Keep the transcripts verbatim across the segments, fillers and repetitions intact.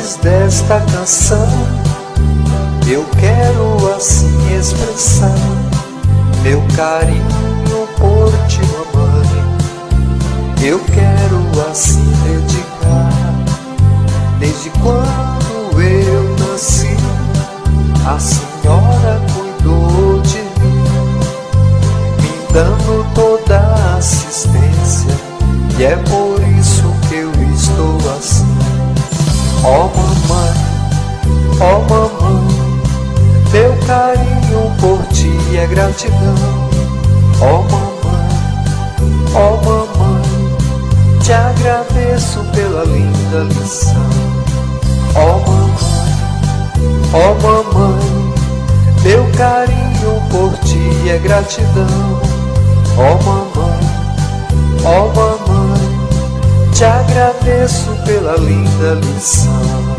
versos desta canção eu quero assim expressar meu carinho por ti, mamãe. Eu quero assim dedicar. Desde quando eu nasci, a senhora cuidou de mim, me dando toda a assistência, e é por isso que eu estou assim. Ó mamãe, ó mamãe, meu carinho por ti é gratidão. Ó mamãe, ó mamãe, te agradeço pela linda lição. Ó mamãe, ó mamãe, meu carinho por ti é gratidão. Ó mamãe, ó mamãe, te agradeço pela linda lição.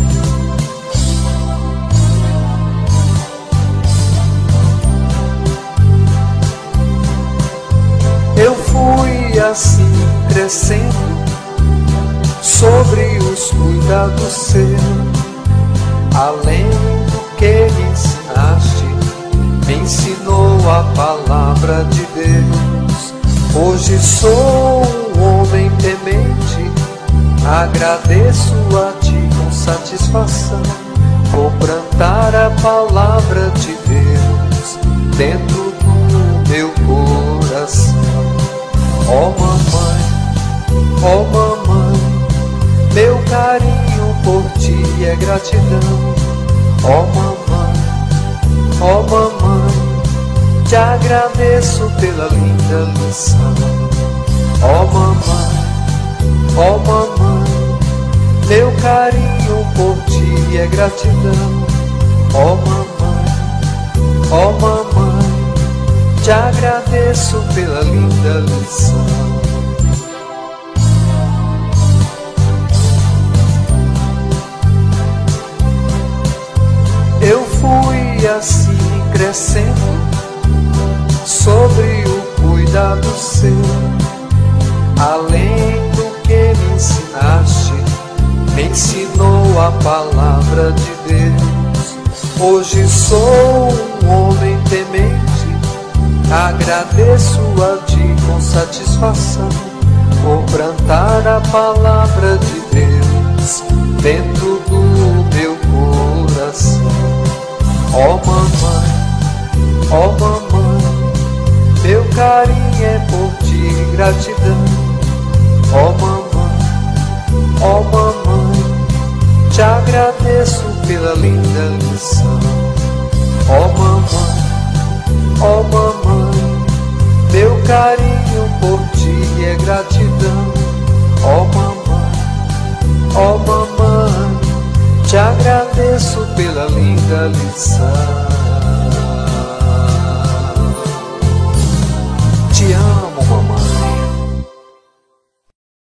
Eu fui assim crescendo sobre os cuidados seus, além do que me ensinaste, me ensinou a palavra de Deus. Hoje sou um homem temente, agradeço a ti com satisfação, por plantar a palavra de Deus dentro do meu coração. Ó mamãe, ó mamãe, meu carinho por ti é gratidão. Ó mamãe, ó mamãe, te agradeço pela linda lição. Ó mamãe, ó mamãe, meu carinho por ti é gratidão. Ó mamãe, ó mamãe, te agradeço pela linda lição. Eu fui assim crescendo sobre o cuidado seu, além do que me ensinaste, me ensinou a palavra de Deus. Hoje sou um homem temente, agradeço a ti com satisfação, por plantar a palavra de Deus dentro do meu coração. Ó mamãe, ó mamãe, meu carinho é por ti gratidão. Ó mamãe, ó mamãe, te agradeço pela linda lição. Ó mamãe, ó mamãe, meu carinho por ti é gratidão. Ó mamãe, ó mamãe, te agradeço pela linda lição.